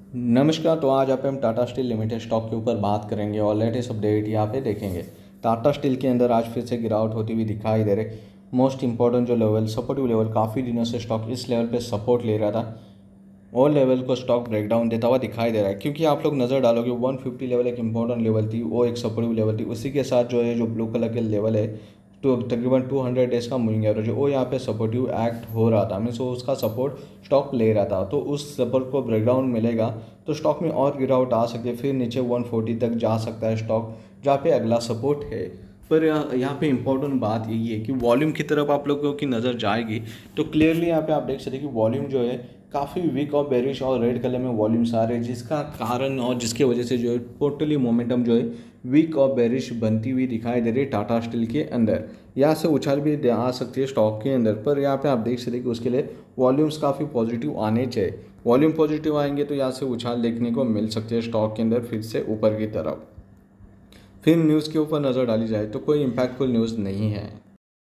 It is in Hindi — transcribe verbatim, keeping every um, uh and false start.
नमस्कार। तो आज यहाँ पे हम टाटा स्टील लिमिटेड स्टॉक के ऊपर बात करेंगे और लेटेस्ट अपडेट यहाँ पे देखेंगे। टाटा स्टील के अंदर आज फिर से गिरावट होती हुई दिखाई दे रही। मोस्ट इंपॉर्टेंट जो लेवल सपोर्टिव लेवल, काफ़ी दिनों से स्टॉक इस लेवल पे सपोर्ट ले रहा था और लेवल को स्टॉक ब्रेकडाउन देता हुआ दिखाई दे रहा है, क्योंकि आप लोग नज़र डालोगे वन फिफ्टी लेवल एक इंपॉर्टेंट लेवल थी, वो एक सपोर्टिव लेवल थी। उसी के साथ जो है जो ब्लू कलर के लेवल है तो तकरीबन टू हंड्रेड डेज का मूविंग एवरेज वो यहाँ पे सपोर्टिव एक्ट हो रहा था, मीन्स वो उसका सपोर्ट स्टॉक ले रहा था। तो उस सपोर्ट को ब्रेकडाउन मिलेगा तो स्टॉक में और गिरावट आ सकती है, फिर नीचे वन फोर्टी तक जा सकता है स्टॉक, जहाँ पे अगला सपोर्ट है। पर यहाँ यहाँ पे इम्पोर्टेंट बात यही है कि वॉल्यूम की तरफ आप लोगों की नज़र जाएगी तो क्लियरली यहाँ पे आप देख सकते हैं कि वॉल्यूम जो है काफ़ी वीक और बेरिश और रेड कलर में वॉल्यूम्स आ रहे हैं, जिसका कारण और जिसके वजह से जो है टोटली मोमेंटम जो है वीक और बेरिश बनती हुई दिखाई दे रही है टाटा स्टील के अंदर। यहाँ से उछाल भी आ सकती है स्टॉक के अंदर, पर यहाँ पे आप देख सकते हैं कि उसके लिए वॉल्यूम्स काफ़ी पॉजिटिव आने चाहिए। वॉल्यूम पॉजिटिव आएंगे तो यहाँ से उछाल देखने को मिल सकती है स्टॉक के अंदर फिर से ऊपर की तरफ। फिर न्यूज़ के ऊपर नज़र डाली जाए तो कोई इम्पैक्टफुल न्यूज़ नहीं है।